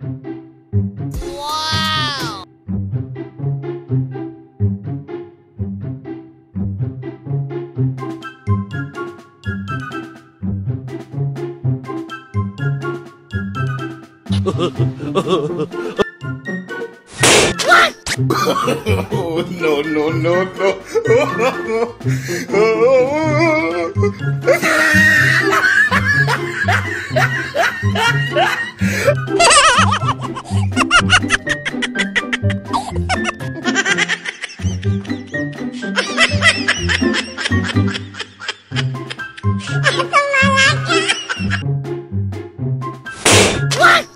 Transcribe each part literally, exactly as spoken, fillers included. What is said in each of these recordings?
Wow! What? Oh, no, no, no, What?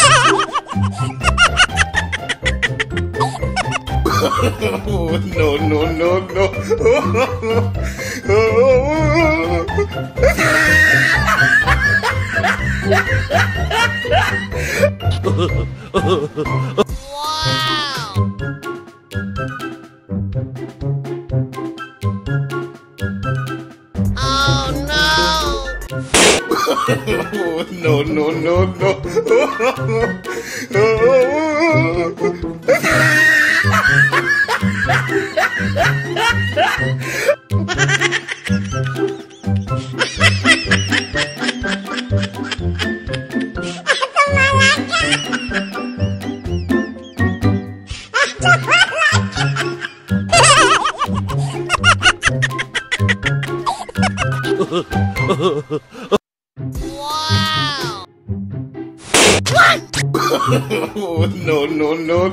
Oh, no, no, no, no. Wow! Oh no! Oh, no, no, no, Wow! What? Oh, no, no, no,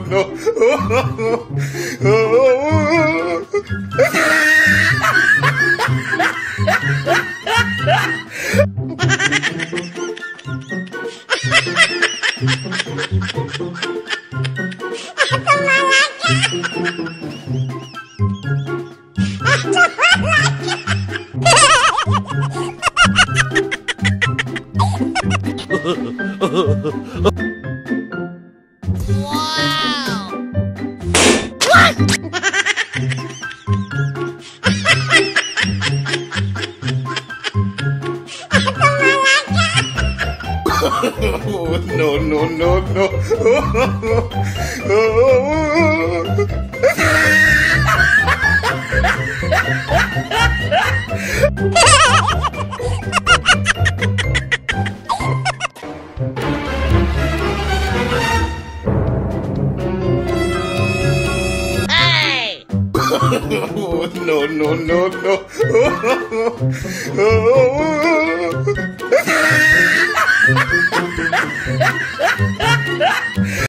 Wow! What? Oh, no, no, no, Hey! Oh, no, no, no, no.